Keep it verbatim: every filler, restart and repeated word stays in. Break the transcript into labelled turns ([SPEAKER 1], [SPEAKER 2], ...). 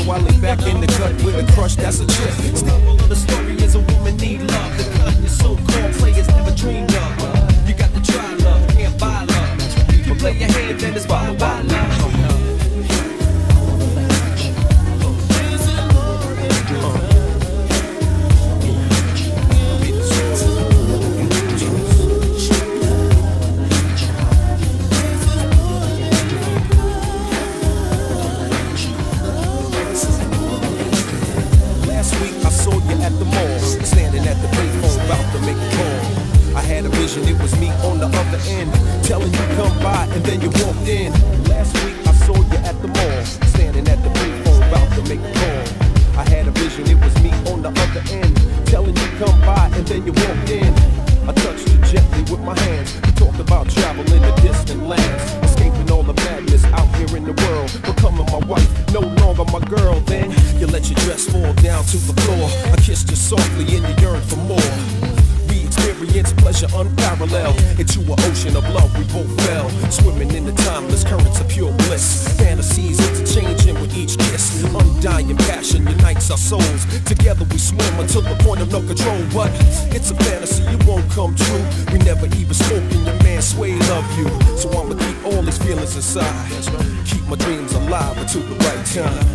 [SPEAKER 1] I lay back in the cut with a crush that's a chick. Still, the story is a woman need love. The cut is so-called players never dreamed of. You got to try love, can't buy love. But play your hand, then it's followed by love. It was me on the other end, telling you come by, and then you walked in. Last week I saw you at the mall, standing at the payphone, about to make a call. I had a vision, it was me on the other end, telling you come by, and then you walked in. I touched you gently with my hands. You talked about traveling to distant lands, escaping all the madness out here in the world, becoming my wife, no longer my girl. Then you let your dress fall down to the floor. I kissed you softly and you yearned for more. Experience pleasure unparalleled. Into an ocean of love we both fell, swimming in the timeless currents of pure bliss. Fantasies interchanging with each kiss. Undying passion unites our souls. Together we swim until the point of no control. But it's a fantasy, it won't come true. We never even spoke and your man Sway love you. So I'ma keep all these feelings inside, keep my dreams alive until the right time.